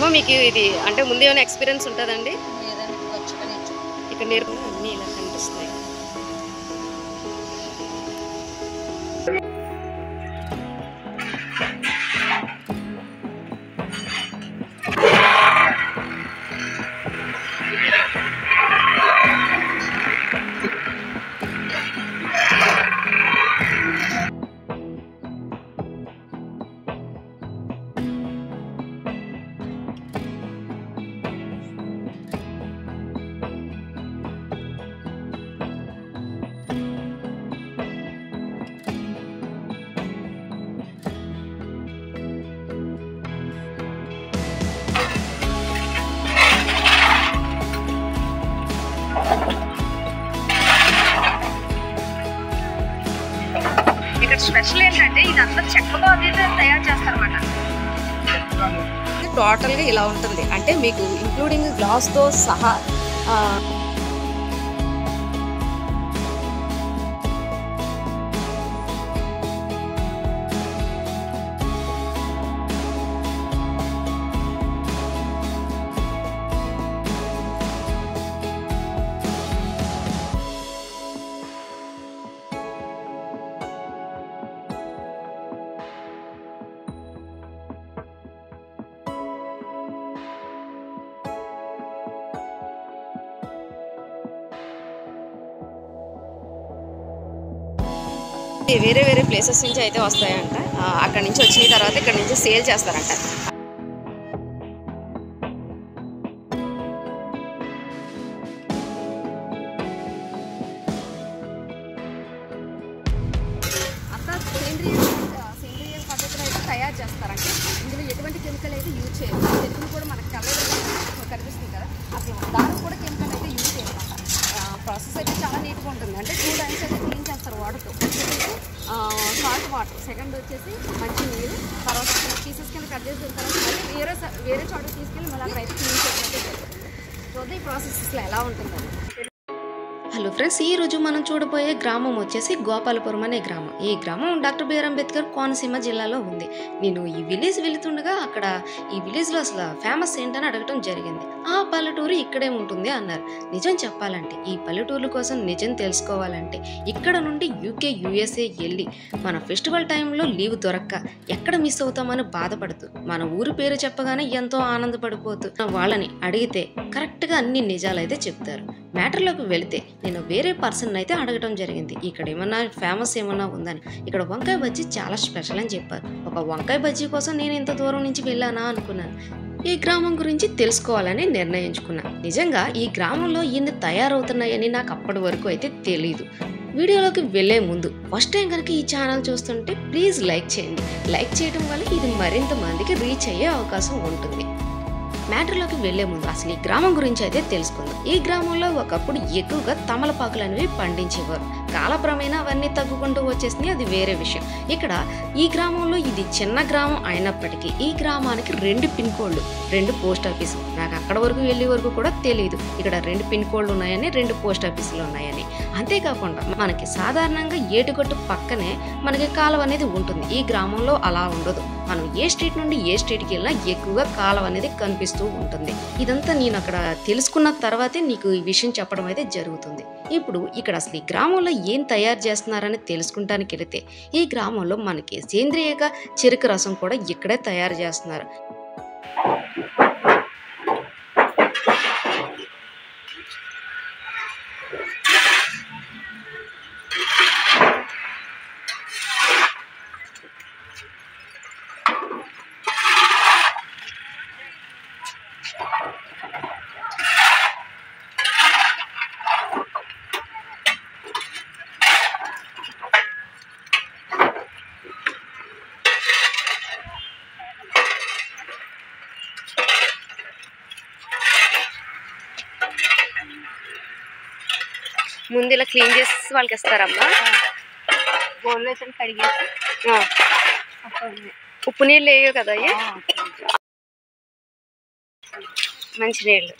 అమ్మ మీకు ఇది అంటే ముందు ఏమైనా ఎక్స్పీరియన్స్ ఉంటుందండి? లేదండి, వచ్చుకొని ఇక్కడ నేర్చుకుని అన్నీ ఇలా కనిపిస్తాయి. ఇక్కడ స్పెషల్ ఏంటంటే ఇదంతా చెక్కతో అది తయారు చేస్తారన్నమాట. టోటల్గా ఇలా ఉంటుంది, అంటే మీకు ఇంక్లూడింగ్ గ్లాస్తో సహా. వేరే వేరే ప్లేసెస్ నుంచి అయితే వస్తాయంట. అక్కడ నుంచి వచ్చిన తర్వాత ఇక్కడ నుంచి సేల్ చేస్తారంట. అంతా సేంద్రియ పద్ధతిలో అయితే తయారు చేస్తారంట. ఇందులో ఎటువంటి కెమికల్ అయితే యూజ్ చేయరు. చెట్టును కూడా మనకు కలర్ కనిపిస్తుంది కదా, అసలు దానికి కూడా కెమికల్ అయితే యూజ్ చేయమాట. ప్రాసెస్ అయితే చాలా నీట్గా ఉంటుంది. అంటే 2 టైమ్స్ అయితే క్లీన్ చేస్తారు వాటర్తో. సాల్ట్ వాటర్, సెకండ్ వచ్చేసి మంచి నీరు, తర్వాత పీసెస్ కింద కట్ చేసిన తర్వాత మళ్ళీ వేరే చోట తీసుకెళ్ళి మళ్ళీ అక్కడ అయితే క్లీన్ చేయడం జరుగుతుంది. చూద్దాం ఈ ప్రాసెస్లో ఎలా ఉంటుందని. హలో ఫ్రెండ్స్, ఈ రోజు మనం చూడబోయే గ్రామం వచ్చేసి గోపాలపురం అనే గ్రామం. ఈ గ్రామం డాక్టర్ బిఆర్ అంబేద్కర్ కోనసీమ జిల్లాలో ఉంది. నేను ఈ విలేజ్ వెళుతుండగా అక్కడ ఈ విలేజ్లో అసలు ఫేమస్ ఏంటని అడగటం జరిగింది. ఆ పల్లెటూరు ఇక్కడే ఉంటుంది అన్నారు. నిజం చెప్పాలంటే ఈ పల్లెటూరు కోసం నిజం తెలుసుకోవాలంటే ఇక్కడ నుండి యూకే యూఎస్ఏ వెళ్ళి మన ఫెస్టివల్ టైంలో లీవ్ దొరక్క ఎక్కడ మిస్ అవుతామని బాధపడుతూ మన ఊరి పేరు చెప్పగానే ఎంతో ఆనందపడిపోతూ వాళ్ళని అడిగితే కరెక్ట్గా అన్ని నిజాలైతే చెప్తారు. మ్యాటర్లోకి వెళితే నేను వేరే పర్సన్ అయితే అడగటం జరిగింది, ఇక్కడ ఏమన్నా ఫేమస్ ఏమన్నా ఉందని. ఇక్కడ వంకాయ బజ్జీ చాలా స్పెషల్ అని చెప్పారు. ఒక వంకాయ బజ్జీ కోసం నేను ఇంత దూరం నుంచి వెళ్ళానా అనుకున్నాను. ఈ గ్రామం గురించి తెలుసుకోవాలని నిర్ణయించుకున్నా. నిజంగా ఈ గ్రామంలో ఇన్ని తయారవుతున్నాయని నాకు అప్పటి వరకు అయితే తెలీదు. వీడియోలోకి వెళ్లే ముందు ఫస్ట్ టైం కనుక ఈ ఛానల్ చూస్తుంటే ప్లీజ్ లైక్ చేయండి. లైక్ చేయడం వల్ల ఇది మరింత మందికి రీచ్ అయ్యే అవకాశం ఉంటుంది. మ్యాటర్లోకి వెళ్లే ముందు అసలు ఈ గ్రామం గురించి అయితే తెలుసుకుందాం. ఈ గ్రామంలో ఒకప్పుడు ఎక్కువగా తమలపాకులు అనేవి పండించేవారు. కాలక్రమేణా అవన్నీ తగ్గుకుంటూ వచ్చేసినాయి, అది వేరే విషయం. ఇక్కడ ఈ గ్రామంలో ఇది చిన్న గ్రామం అయినప్పటికీ ఈ గ్రామానికి 2 పిన్ కోడ్లు, 2 పోస్ట్ ఆఫీసులు. నాకు అక్కడ వరకు వెళ్ళే వరకు కూడా తెలియదు ఇక్కడ 2 పిన్ కోడ్లు ఉన్నాయని, 2 పోస్ట్ ఆఫీసులు ఉన్నాయని. అంతేకాకుండా మనకి సాధారణంగా ఏటుగట్టు పక్కనే మనకి కాలువ అనేది ఉంటుంది. ఈ గ్రామంలో అలా ఉండదు. మనం ఏ స్ట్రీట్ నుండి ఏ స్ట్రీట్కి వెళ్ళినా ఎక్కువగా కాలువ అనేది కనిపిస్తుంది ఉంటుంది. ఇదంతా నేను అక్కడ తెలుసుకున్న తర్వాతే నీకు ఈ విషయం చెప్పడం అయితే జరుగుతుంది. ఇప్పుడు ఇక్కడ అసలు ఈ గ్రామంలో ఏం తయారు చేస్తున్నారని తెలుసుకుంటానికి వెళితే ఈ గ్రామంలో మనకి సేంద్రియంగా చెరుకు రసం కూడా ఇక్కడే తయారు చేస్తున్నారు. ముందు ఇలా క్లీన్ చేసి వాళ్ళకి ఇస్తారమ్మా. గోళ్ళు అయితే కడిగేసి ఉప్పు నీళ్ళు వేయవు కదా అయ్యి, మంచి నీళ్ళు.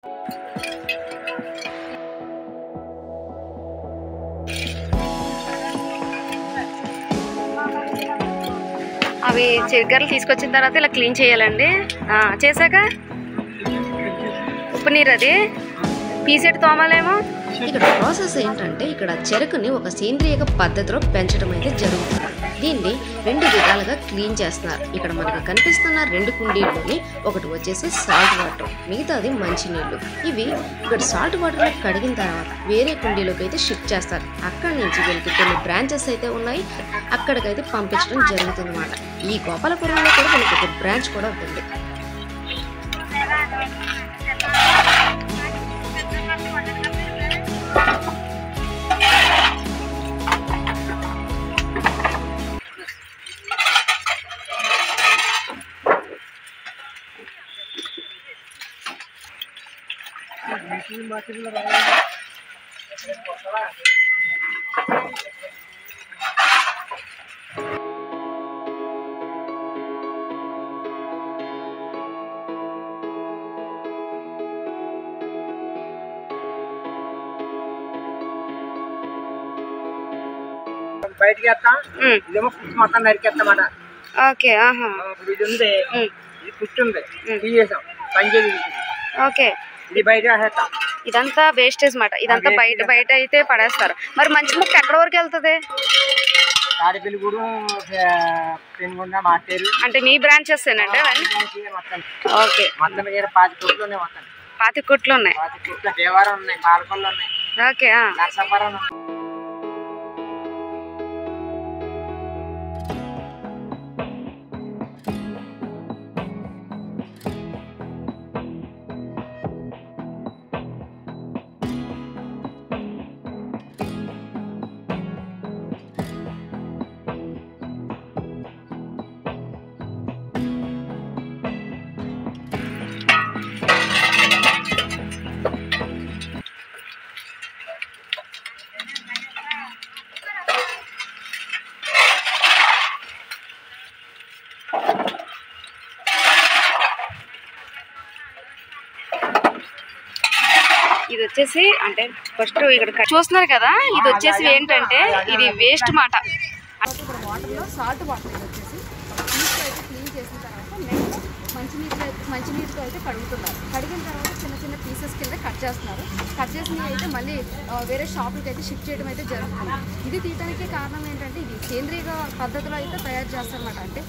అవి చిరకరలు తీసుకొచ్చిన తర్వాత ఇలా క్లీన్ చేయాలండి. చేశాక ఉప్పు నీరు అది పీసెట్ తోమాలేమో. ఇక్కడ ప్రాసెస్ ఏంటంటే ఇక్కడ చెరుకుని ఒక సేంద్రియ పద్ధతిలో పెంచడం అయితే జరుగుతుంది. దీన్ని 2 విధాలుగా క్లీన్ చేస్తున్నారు. ఇక్కడ మనకు కనిపిస్తున్న 2 కుండీల్లోని ఒకటి వచ్చేసి సాల్ట్ వాటర్, మిగతాది మంచినీళ్ళు. ఇవి ఇక్కడ సాల్ట్ వాటర్లో కడిగిన తర్వాత వేరే కుండీలోకి అయితే షిఫ్ట్ చేస్తారు. అక్కడి నుంచి వీళ్ళకి కొన్ని బ్రాంచెస్ అయితే ఉన్నాయి, అక్కడికైతే పంపించడం జరుగుతుంది అన్నమాట. ఈ గోపాలపురంలో కూడా మనకి ఒక బ్రాంచ్ కూడా ఉంటుంది. బయటికి వేస్తాం, ఇదేమో పుష్టి మొత్తం నరికేస్తామాట. ఓకే, ఇది ఉంది, ఇది పుష్టి ఉంది, తీసేసాం పంచేది. ఓకే, ఇది బయట వేసేస్తాం. ఇదంతా వేస్టేజ్ మాట. ఇదంతా బయట అయితే పడేస్తారు. మరి మంచి ముక్క ఎక్కడ వరకు వెళ్తుంది? తాడిపిల్లిగూడు, పెనుగొండ, మాటేరు. అంటే మీ బ్రాంచెస్ ఏనండి? ఓకే, మొత్తం 25 కోట్లు ఉన్నాయి. మొత్తం 25 కోట్లు ఉన్నాయి. 25 కోట్ల దేవారం ఉన్నాయి, పాలకొల్లు ఉన్నాయి. ఓకే, నర్సాపురం ఉన్నాయి. ఇది వచ్చేసి అంటే ఫస్ట్ ఇక్కడ చూస్తున్నారు కదా, ఇది వచ్చేసి ఏంటంటే ఇది వేస్ట్ మాట. ఇప్పుడు వాటర్లో సాల్ట్ వాటర్ వచ్చేసి నీటితో అయితే క్లీన్ చేసిన తర్వాత నెక్స్ట్ మంచినీటితో అయితే కడుగుతున్నారు. కడిగిన తర్వాత చిన్న చిన్న పీసెస్ కింద కట్ చేస్తున్నారు. కట్ చేసినవి అయితే మళ్ళీ వేరే షాపులకి అయితే షిఫ్ట్ చేయడం అయితే జరుగుతుంది. ఇది తీయడానికి కారణం ఏంటంటే ఇది సేంద్రియ పద్ధతిలో అయితే తయారు చేస్తారన్నమాట. అంటే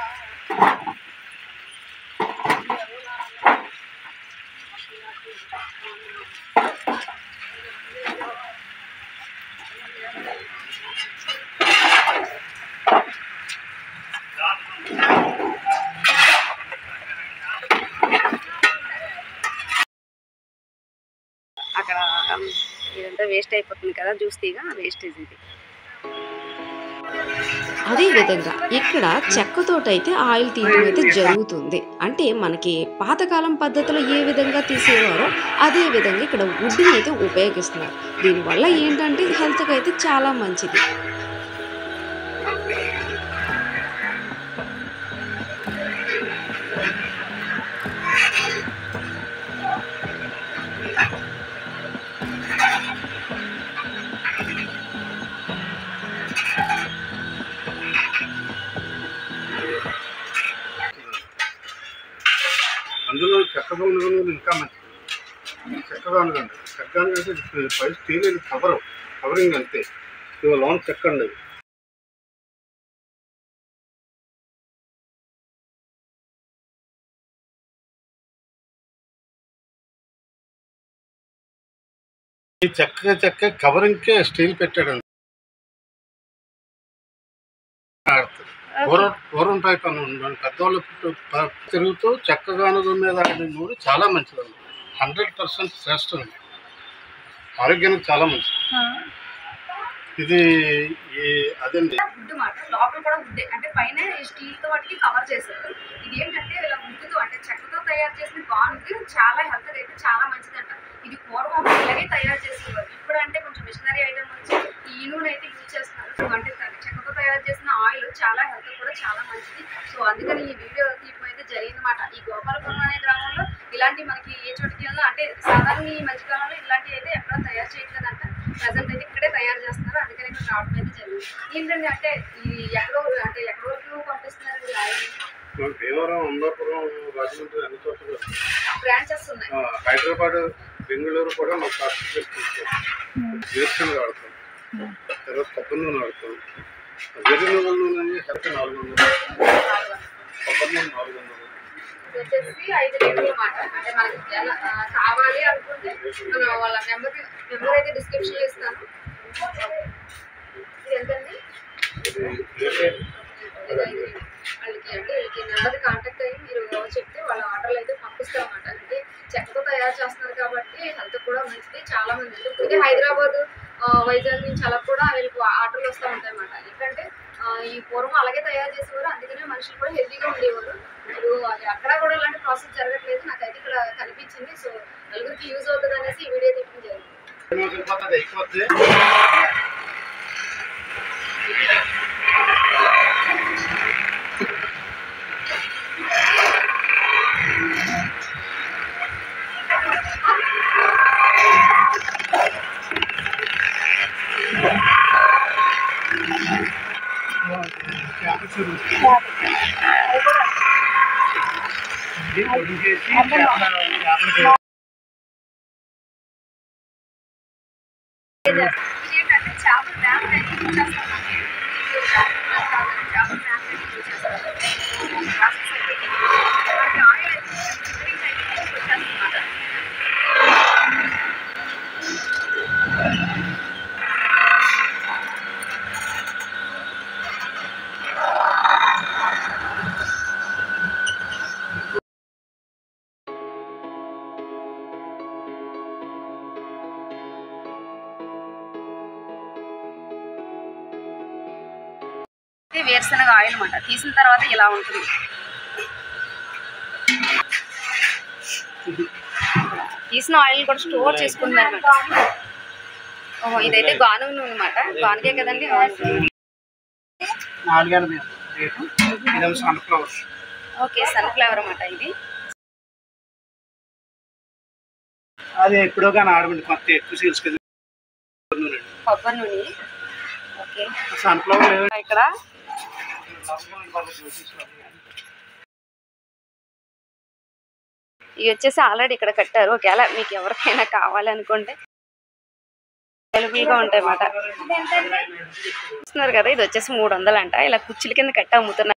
అక్కడ ఇదంతా వేస్ట్ అయిపోతుంది కదా, జ్యూస్ తీగా వేస్టేజ్ ఇది. అదేవిధంగా ఇక్కడ చెక్కతోటైతే ఆయిల్ తీయడం అయితే జరుగుతుంది. అంటే మనకి పాతకాలం పద్ధతిలో ఏ విధంగా తీసేవారో అదే విధంగా ఇక్కడ వుడ్ని అయితే ఉపయోగిస్తున్నారు. దీనివల్ల ఏంటంటే హెల్త్కి అయితే చాలా మంచిది. అందులో చక్కగా ఉండడం ఇంకా మంచిది. చక్కగా ఉండదండి. చక్కగా అంటే పై స్టీల్ ఇది కవరింగ్ అంతే. ఇవాళ లోన్ చెక్క అండి. ఈ చెక్క కవరింగ్కే స్టీల్ పెట్టాడండి. పూర్వం టైప్ అని ఉండండి. పెద్దవాళ్ళు తిరుగుతూ చక్కగా మీద ఆడిన నూనె చాలా మంచిదండి. 100% శ్రేష్టం. ఆరోగ్యానికి చాలా మంచిది. ఇది అదండి వుడ్ మాట. లోపల కూడా వుడ్ అంటే పైన స్టీల్ తో వాటికి కవర్ చేశారు. ఇది ఏంటంటే ఇలా వుడ్తో అంటే చెక్కతో తయారు చేసిన బాగుంది. చాలా హెల్త్ అయితే చాలా మంచిదంట. ఇది పూర్వం ఇలాగే తయారు చేసేవారు. ఇప్పుడు అంటే కొంచెం మిషనరీ ఐటమ్ వచ్చి ఈ నూనె అయితే యూజ్ చేస్తున్నారు. అంటే చెక్కతో తయారు చేసిన ఆయిల్ చాలా హెల్త్ కూడా చాలా మంచిది. సో అందుకని ఈ వీడియో తీయడం అయితే జరిగిందన్నమాట. ఈ గోపాలపురం అనే గ్రామంలో ఇలాంటి మనకి ఏ చోటుకి వెళ్ళినా అంటే సాధారణ ఈ మధ్యకాలంలో ఇలాంటివి అయితే ఎక్కడ తయారు చేయట్లేదంట. ప్రజెంట్ అయితే ఇక్కడే తయారు చేస్తున్నారు, అందుకని ఇక్కడ రావడం అయితే జరిగింది. ఏంటండి అంటే ఇది ఎక్కడో అంటే ఎక్కడి వరకు పంపిస్తున్నారండి ఆయిల్? భీమవరం, అమలాపురం, రాజమండ్రి అన్ని చోట్ల బ్రాంచెస్ ఉన్నాయి. హైదరాబాద్, బెంగళూరు కూడా మా ప్లాస్టిక్ వేరుశనగ వాడతాం, తర్వాత కొబ్బరి నూనె వాడతాం. వెర్రి నువ్వుల నూనె హెల్త్ 400, కొబ్బరి నూనె 400. వచ్చేసి 5 లీటర్లు అన్నమాట. అంటే మనకి ఎలా కావాలి అనుకుంటే మనం వాళ్ళ నెంబర్ అయితే డిస్క్రిప్షన్లో ఇస్తాను. ఇది ఎంతండి? వాళ్ళకి నెంబర్ కాంటాక్ట్ అయ్యి మీరు చెప్తే వాళ్ళ ఆర్డర్లు అయితే పంపిస్తారు అన్నమాట. అంటే చెక్కతో తయారు చేస్తున్నారు కాబట్టి హెల్త్ కూడా మంచిది. చాలా మంది అంటే ఇప్పుడే హైదరాబాద్, వైజాగ్ నుంచి అలా కూడా వీళ్ళకి ఆర్డర్లు వస్తూ ఉంటాయి అన్నమాట. ఎందుకంటే ఈ పూర్వం అలాగే తయారు చేసేవారు, అందుకనే మనుషులు కూడా హెల్తీగా ఉండేవారు. ఇప్పుడు అక్కడ కూడా అలాంటి ప్రాసెస్ జరగట్లేదు, నాకైతే ఇక్కడ కనిపించింది. సో నలుగురికి యూజ్ అవుతుంది అనేసి ఈ వీడియో తీయడం జరిగింది. ఏంటంటే చేపల మ్యాప్ అయితే యూజ్ చేస్తాం. చేపల మ్యాప్ అయితే యూజ్ చేస్తాం. ప్రాసెస్ అయితే మనకి ఆయిల్ అయితే చివరికి అయితే వచ్చేస్తాం. వేరుశనగ ఆయిల్ అన్నమాట. తీసిన తర్వాత ఇలా ఉంటుంది. తీసిన ఆయిల్ కూడా స్టోర్ చేసుకుంటున్నారు అన్నమాట. ఓహో, ఇదైతే గానుగ నూనె అన్నమాట. గానుగే కదండి. ఓకే, సన్ఫ్లవర్ అన్నమాట. ఇది అది ఎప్పుడో కానీ ఆడమండి, కొత్త ఎక్కువ సేల్స్ కదా కొబ్బరి నూనె. ఓకే, సన్ఫ్లవర్ ఇక్కడ ఇవి వచ్చేసి ఆల్రెడీ ఇక్కడ కట్టారు. ఒకవేళ మీకు ఎవరికైనా కావాలనుకుంటే అవైలబుల్గా ఉంటాయి అన్నమాట. చూస్తున్నారు కదా, ఇది వచ్చేసి 300 అంట. ఇలా కుర్చీల కింద కట్టి అమ్ముతున్నారు.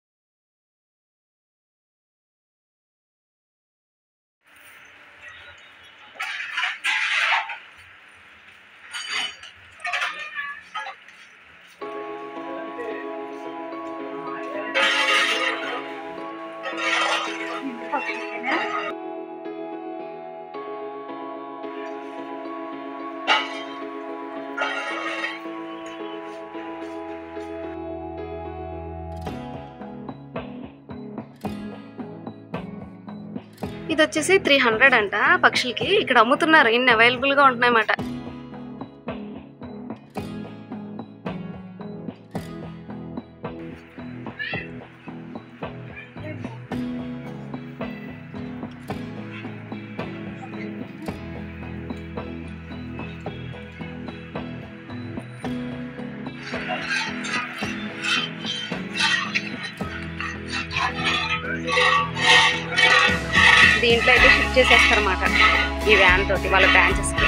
ఇది వచ్చేసి 300 అంట పక్షులకి. ఇక్కడ అమ్ముతున్నారు, ఇన్ని అవైలబుల్గా ఉంటున్నాయన్నమాట. దీంట్లో అయితే షిఫ్ట్ చేసేస్తారన్నమాట ఈ వ్యాన్ తోటి వాళ్ళ బ్రాంచెస్కి.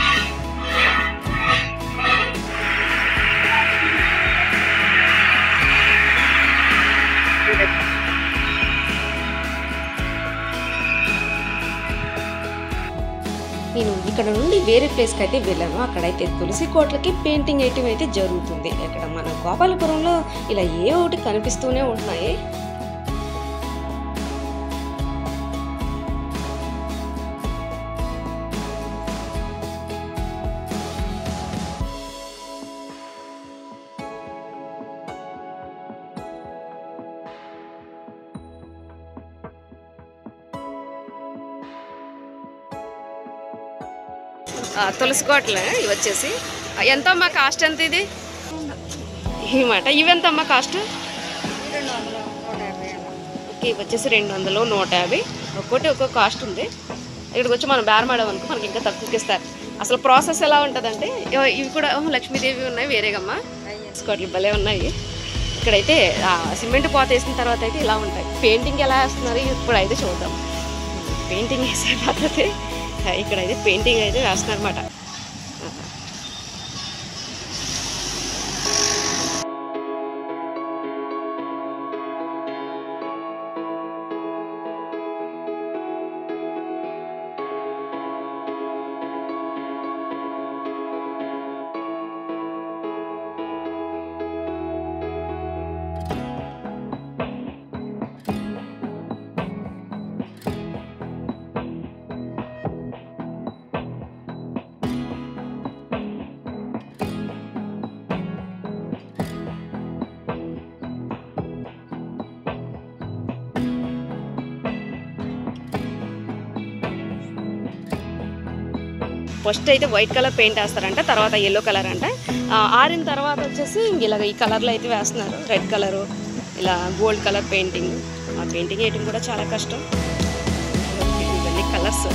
నేను ఇక్కడ నుండి వేరే ప్లేస్కి అయితే వెళ్ళాను. అక్కడైతే తులసి కోట్లకి పెయింటింగ్ ఐటమ్ అయితే జరుగుతుంది. ఇక్కడ మన గోపాలపురంలో ఇలా ఏ ఒకటి కనిపిస్తూనే ఉంటున్నాయి. తులసి కోటలు ఇవి వచ్చేసి ఎంతమ్మా కాస్ట్? ఎంత ఇది ఇమాట? ఇవి ఎంతమ్మా కాస్ట్? ఓకే, ఇవి వచ్చేసి 200, 150 ఒక్కోటి ఒక్కో కాస్ట్ ఉంది. ఇక్కడికి వచ్చి మనం బేరమాడాం అనుకో మనకి ఇంకా తక్కువకి ఇస్తారు. అసలు ప్రాసెస్ ఎలా ఉంటుందంటే ఇవి కూడా లక్ష్మీదేవి ఉన్నాయి వేరేగమ్మా స్కాట్లు భలే ఉన్నాయి. ఇక్కడైతే సిమెంట్ పాత వేసిన తర్వాత అయితే ఇలా ఉంటాయి. పెయింటింగ్ ఎలా వేస్తున్నారు ఇప్పుడైతే చూద్దాం. పెయింటింగ్ వేసే పద్ధతి ఇక్కడైతే పెయింటింగ్ అయితే వేస్తున్నారన్నమాట. ఫస్ట్ అయితే వైట్ కలర్ పెయింట్ వేస్తారంట, తర్వాత ఎల్లో కలర్ అంట. ఆరిన తర్వాత వచ్చేసి ఇలాగ ఈ కలర్లో అయితే వేస్తున్నారు. రెడ్ కలరు, ఇలా గోల్డ్ కలర్ పెయింటింగ్. ఆ పెయింటింగ్ వేయటం కూడా చాలా కష్టం. ఇవన్నీ కలర్స్.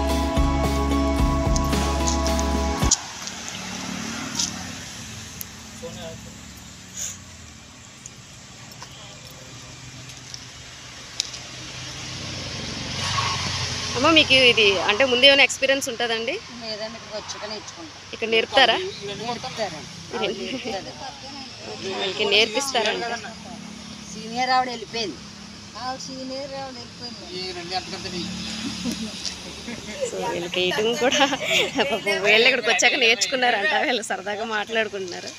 అమ్మ మీకు ఇది అంటే ముందు ఏమైనా ఎక్స్పీరియన్స్ ఉంటుందండి? ఇక్కడ నేర్పుతారా? మీకు నేర్పిస్తారంట. సీనియర్ ఆవిడ వెళ్ళిపోయింది. సో వీళ్ళకి వేయటం కూడా వీళ్ళు ఇక్కడికి వచ్చాక నేర్చుకున్నారంట. వీళ్ళు సరదాగా మాట్లాడుకుంటున్నారు.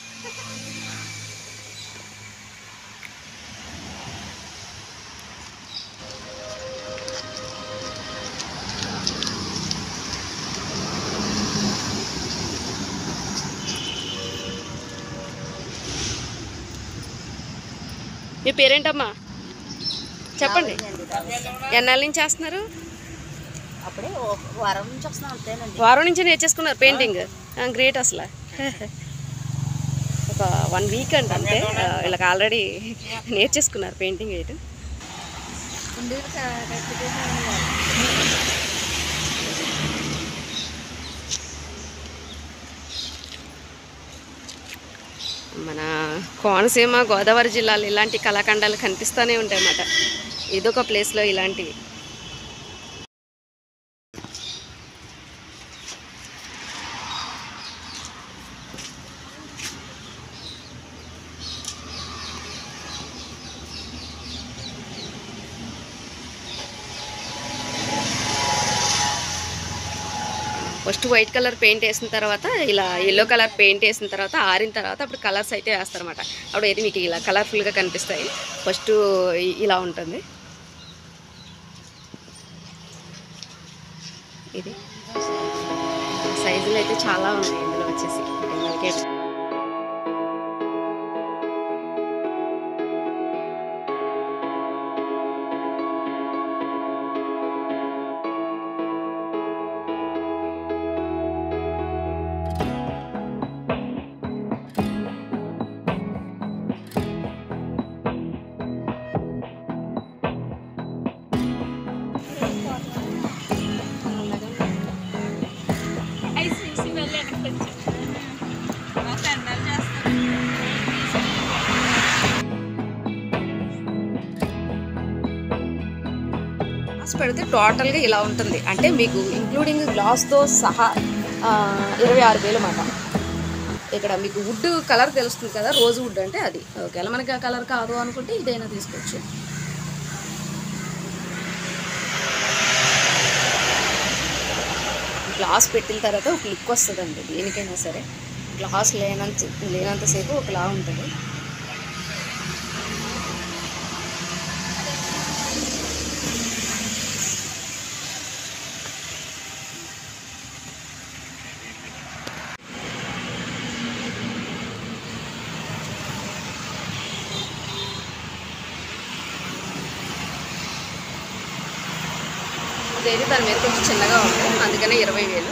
మీ పేరేంటమ్మా చెప్పండి. ఎన్నాళ్ళ నుంచి చేస్తున్నారు? అప్పుడే వారం నుంచి వస్తున్నాం అంతేనండి. వారం నుంచి నేర్చేసుకున్నారు పెయింటింగ్. గ్రేట్ అసలు. ఒక 1 వీక్ అండి అంతే వీళ్ళకి ఆల్రెడీ నేర్చేసుకున్నారు పెయింటింగ్ వేయటం. మన కోనసీమ గోదావరి జిల్లాలో ఇలాంటి కళాఖండాలు కనిపిస్తూనే ఉంటాయి అన్నమాట. ఇదొక ప్లేస్లో ఇలాంటివి. ఫస్ట్ వైట్ కలర్ పెయింట్ వేసిన తర్వాత ఇలా ఎల్లో కలర్ పెయింట్ వేసిన తర్వాత ఆరిన తర్వాత అప్పుడు కలర్స్ అయితే వేస్తారన్నమాట. అప్పుడు అయితే మీకు ఇలా కలర్ఫుల్గా కనిపిస్తాయి. ఫస్ట్ ఇలా ఉంటుంది. ఇది సైజులు అయితే చాలా ఉన్నాయి ఇందులో వచ్చేసి. పెడితే టోటల్గా ఇలా ఉంటుంది. అంటే మీకు ఇంక్లూడింగ్ గ్లాస్తో సహా 26,000 మాట. ఇక్కడ మీకు వుడ్ కలర్ తెలుస్తుంది కదా, రోజు వుడ్ అంటే అది. ఒకవేళ మనకి ఆ కలర్ కాదు అనుకుంటే ఇదైనా తీసుకోవచ్చు. గ్లాస్ పెట్టిన తర్వాత ఒక లుక్ వస్తుందండి దేనికైనా సరే. గ్లాస్ లేనంతసేపు ఒకలా ఉంటుంది. అదేది దాని మీద కొంచెం చిన్నగా ఉంటుంది, అందుకనే 20,000.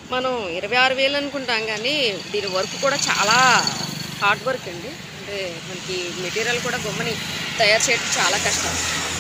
మనం 26,000 అనుకుంటాం కానీ దీని వర్క్ కూడా చాలా హార్డ్ వర్క్ అండి. అంటే మనకి మెటీరియల్ కూడా గమ్ముని తయారు చేయడం చాలా కష్టం.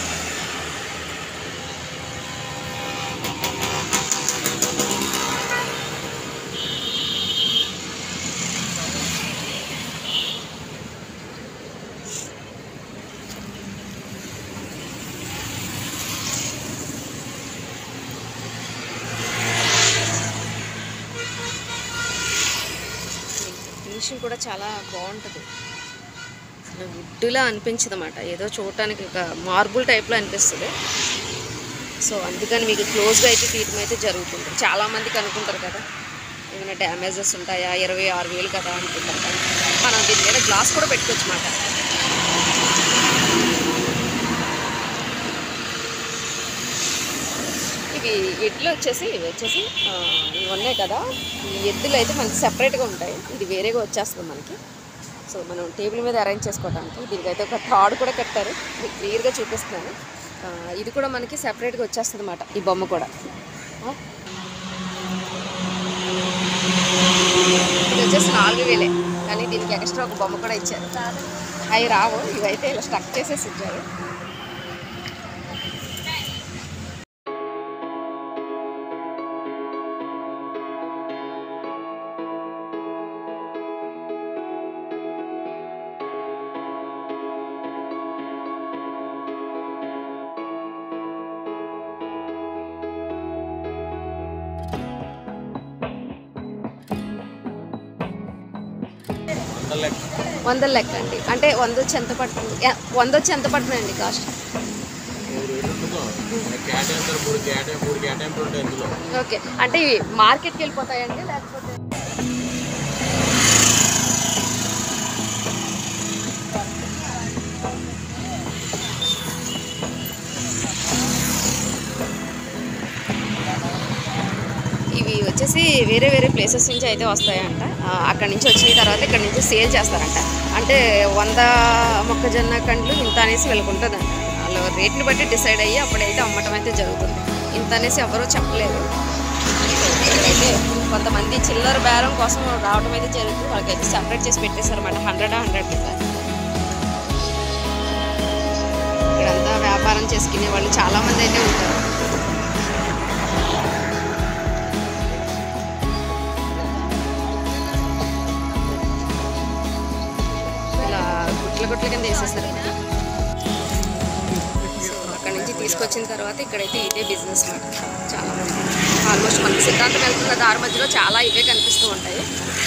ఫినిషింగ్ కూడా చాలా బాగుంటుంది. అసలు వుడ్లా అనిపించదు అన్నమాట, ఏదో చూడటానికి ఒక మార్బుల్ టైప్లో అనిపిస్తుంది. సో అందుకని మీకు క్లోజ్గా అయితే తీయటం అయితే జరుగుతుంది. చాలామందికి అనుకుంటారు కదా ఏమైనా డ్యామేజెస్ ఉంటాయా, 26,000 కదా అనుకుంటారు. కానీ మనం దీని మీద గ్లాస్ కూడా పెట్టుకోవచ్చు అన్నమాట. ఇవి ఎడ్లు వచ్చేసి ఇవి ఉన్నాయి కదా, ఈ ఎద్దులు అయితే మనకి సెపరేట్గా ఉంటాయి. ఇది వేరేగా వచ్చేస్తుంది మనకి. సో మనం టేబుల్ మీద అరేంజ్ చేసుకోవడానికి దీనికైతే ఒక తాడు కూడా కట్టారు, మీకు క్లియర్గా చూపిస్తున్నాను. ఇది కూడా మనకి సెపరేట్గా వచ్చేస్తుంది అన్నమాట. ఈ బొమ్మ కూడా ఇది వచ్చేసి 4,000, కానీ దీనికి ఎక్స్ట్రా ఒక బొమ్మ కూడా ఇచ్చారు. అవి రావు, ఇవైతే ఇలా స్టక్ చేసేసి ఇచ్చారు. వందల లెక్క అండి. అంటే 100 వచ్చి ఎంత పడుతుంది? 100 వచ్చి ఎంత పడుతుందండి కాస్ట్? ఓకే, అంటే ఇవి మార్కెట్కి వెళ్ళిపోతాయండి లేకపోతే? ఇవి వచ్చేసి వేరే వేరే ప్లేసెస్ నుంచి అయితే వస్తాయంట. అక్కడి నుంచి వచ్చిన తర్వాత ఇక్కడ నుంచి సేల్ చేస్తారంట. అంటే 100 మొక్కజొన్న కండ్లు ఇంత అనేసి వెళ్ళుకుంటుందంట. వాళ్ళు రేట్ని బట్టి డిసైడ్ అయ్యి అప్పుడైతే అమ్మటం అయితే జరుగుతుంది. ఇంత అనేసి ఎవరూ చెప్పలేదు. ఇక్కడైతే కొంతమంది చిల్లర బేరం కోసం రావడం అయితే జరుగుతుంది. వాళ్ళకైతే సపరేట్ చేసి పెట్టేశారన్నమాట. 100 ఇక్కడంతా వ్యాపారం చేసుకునే వాళ్ళు చాలామంది అయితే ఉంటారు. గుట్ల కింద వేసేస్తారు. సో అక్కడ నుంచి తీసుకొచ్చిన తర్వాత ఇక్కడైతే ఇదే బిజినెస్ మాట. చాలామంది ఆల్మోస్ట్ మనకి సిద్ధాంతం వెళ్తున్న దారి మధ్యలో చాలా ఇవే కనిపిస్తూ ఉంటాయి.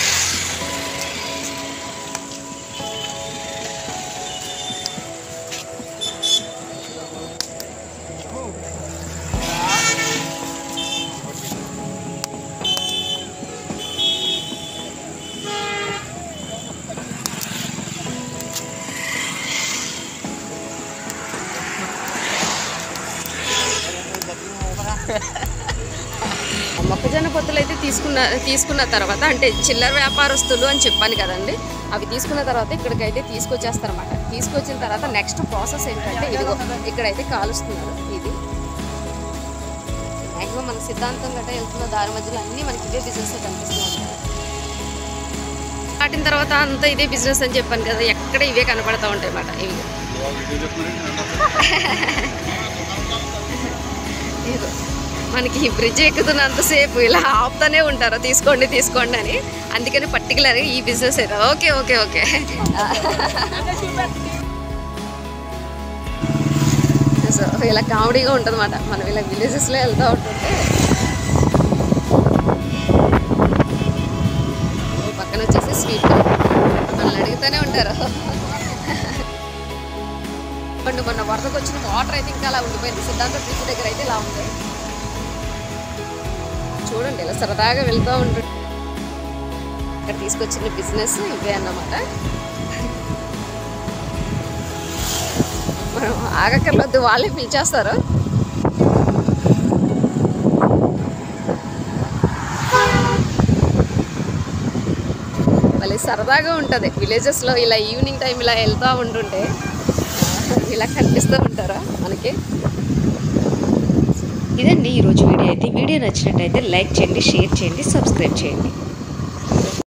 మొక్కజొన్న పొత్తులు అయితే తీసుకున్న తర్వాత అంటే చిల్లర వ్యాపారస్తులు అని చెప్పాను కదండి, అవి తీసుకున్న తర్వాత ఇక్కడికైతే తీసుకొచ్చేస్తారన్నమాట. తీసుకొచ్చిన తర్వాత నెక్స్ట్ ప్రాసెస్ ఏంటంటే ఇదిగో ఇక్కడైతే కాలుస్తున్నారు. ఇది మ్యాక్సిమం మన సిద్ధాంతం గట్రా వెళ్తున్న దారి మధ్యలో అన్నీ మనకి ఇదే బిజినెస్ కనిపిస్తూ ఉంటాయి. వాటిన తర్వాత అంతా ఇదే బిజినెస్ అని చెప్పాను కదా, ఎక్కడ ఇవే కనపడతా ఉంటాయి అన్నమాట. ఇదిగో మనకి ఈ బ్రిడ్జ్ ఎక్కుతున్నంతసేపు ఇలా ఆపుతానే ఉంటారు, తీసుకోండి అని. అందుకని పర్టికులర్గా ఈ బిజినెస్ అయితే ఓకే సో ఇలా కామెడీగా ఉంటుంది అన్నమాట. మనం ఇలా విలేజెస్లో వెళ్తూ ఉంటుంటే పక్కన వచ్చేసి స్వీట్ మనల్ని అడుగుతూనే ఉంటారు. మొన్న వరదకు వచ్చిన వాటర్ అయితే ఇంకా అలా ఉండిపోయింది. సిద్ధాంత బ్రిడ్జ్ దగ్గర అయితే ఇలా ఉంది చూడండి. ఇలా సరదాగా వెళ్తూ ఉంటుంది. ఇక్కడ తీసుకొచ్చిన బిజినెస్ ఇవే అన్నమాట. మనం ఆగక్కర్లొద్దు, వాళ్ళే పిలిచేస్తారు. మళ్ళీ సరదాగా ఉంటుంది విలేజెస్లో ఇలా ఈవినింగ్ టైం ఇలా వెళ్తూ ఉంటుంటే ఇలా కనిపిస్తూ ఉంటారా మనకి. ఇదండి ఈరోజు వీడియో అయితే. వీడియో నచ్చినట్టయితే లైక్ చేయండి, షేర్ చేయండి, సబ్స్క్రైబ్ చేయండి.